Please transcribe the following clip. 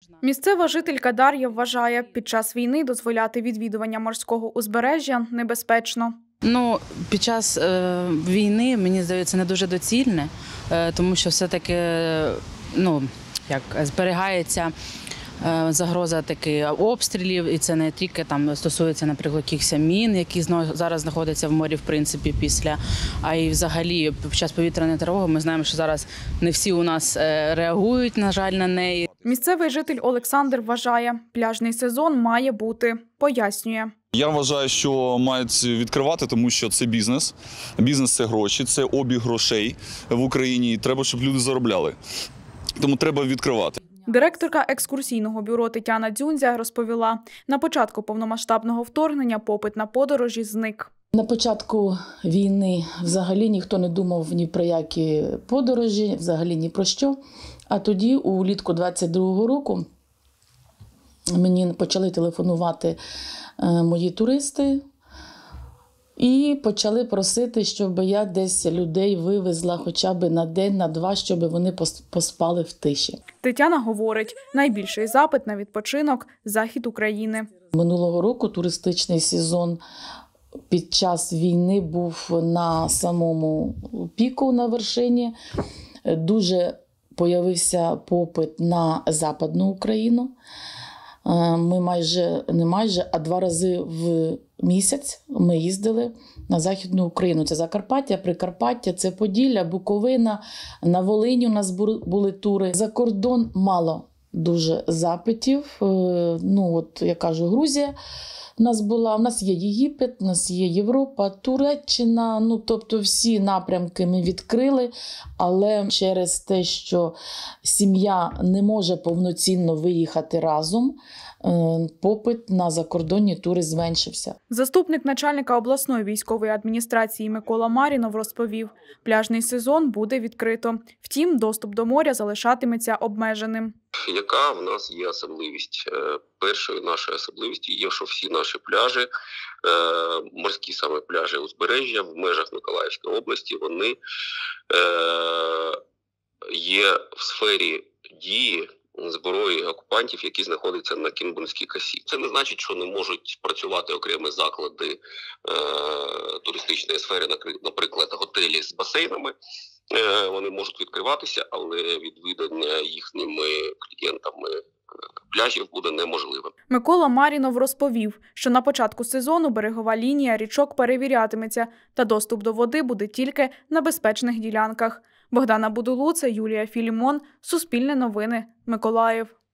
Місцева жителька Дар'я вважає, під час війни дозволяти відвідування морського узбережжя небезпечно. Під час війни, мені здається, не дуже доцільне, тому що все-таки зберігається загроза обстрілів, і це не тільки стосується, наприклад, якихось мін, які зараз знаходяться в морі, в принципі, а й взагалі під час повітряної тривоги ми знаємо, що зараз не всі у нас реагують, на жаль, на неї. Місцевий житель Олександр вважає, пляжний сезон має бути. Пояснює. Я вважаю, що мають відкривати, тому що це бізнес. Бізнес – це гроші, це обіг грошей в Україні. І треба, щоб люди заробляли. Тому треба відкривати. Директорка екскурсійного бюро Тетяна Дзюнзя розповіла, на початку повномасштабного вторгнення попит на подорожі зник. На початку війни взагалі ніхто не думав ні про які подорожі, взагалі ні про що. А тоді, улітку 22-го року, мені почали телефонувати мої туристи і почали просити, щоб я десь людей вивезла хоча б на день, на два, щоб вони поспали в тиші. Тетяна говорить, найбільший запит на відпочинок – захід України. Минулого року туристичний сезон під час війни був на самому піку, на вершині. Дуже появився попит на Западну Україну. Ми не 2 рази в місяць ми їздили на Західну Україну. Це Закарпаття, Прикарпаття, це Поділля, Буковина, на Волині у нас були тури. За кордон мало дуже запитів. Я кажу, Грузія у нас була, у нас є Єгипет, у нас є Європа, Туреччина, тобто всі напрямки ми відкрили, але через те, що сім'я не може повноцінно виїхати разом, попит на закордонні тури зменшився. Заступник начальника обласної військової адміністрації Микола Марінов розповів, пляжний сезон буде відкрито. Втім, доступ до моря залишатиметься обмеженим. Яка в нас є особливість? Першою нашою особливістю є, що всі наші пляжі, морські саме пляжі узбережжя в межах Миколаївської області, вони є в сфері дії зброї окупантів, які знаходяться на Кінбурнській косі. Це не значить, що не можуть працювати окремі заклади туристичної сфери, наприклад, готелі з басейнами. Вони можуть відкриватися, але відвідання їхніми клієнтами пляжів буде неможливим. Микола Марінов розповів, що на початку сезону берегова лінія річок перевірятиметься, та доступ до води буде тільки на безпечних ділянках. Богдана Будулуца, Юлія Філімон, Суспільне новини, Миколаїв.